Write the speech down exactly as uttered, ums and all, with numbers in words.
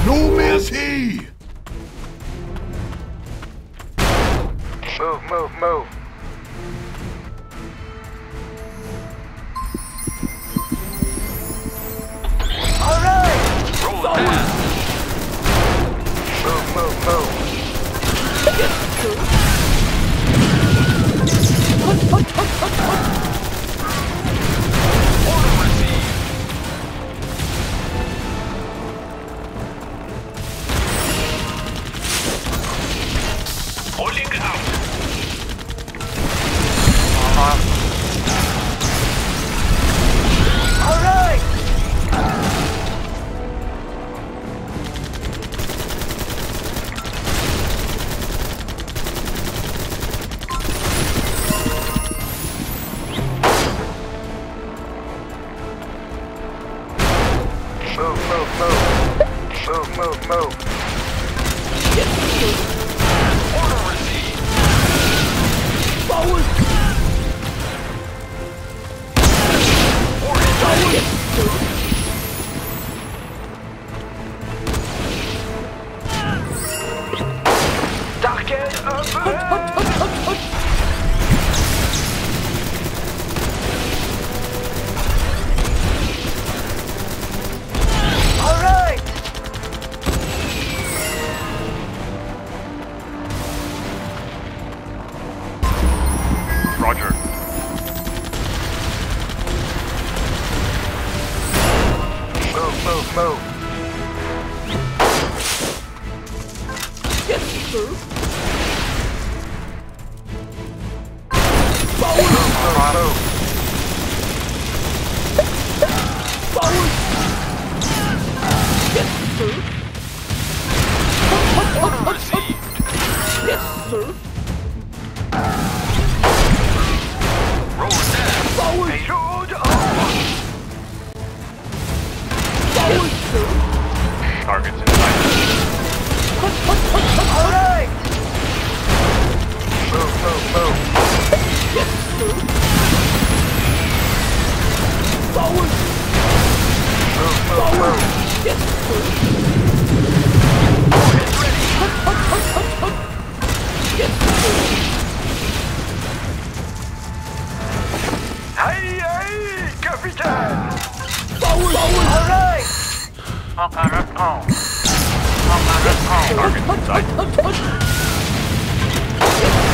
No mercy! Move, move, move. All right! Roll fast! Move, move, move. Order received! Pulling out! All right! Move, move, move. Move, move, move. Order received! Forward! Order ready! Target up! All right! Roger. Move, move, move. Yes, sir. Forward! Move, move. Forward! Yes, sir. Order received! Yes, sir. Roll down! Forward! Shoot off! Forward, sir. Targets in sight. All right! Move, move, move. Yes, sir. Forward! Move, move, move. Yes, sir. Target ready! Yes, sir. Aye, aye, capitaine! Forward! Forward! All right! Targets in sight. Yes,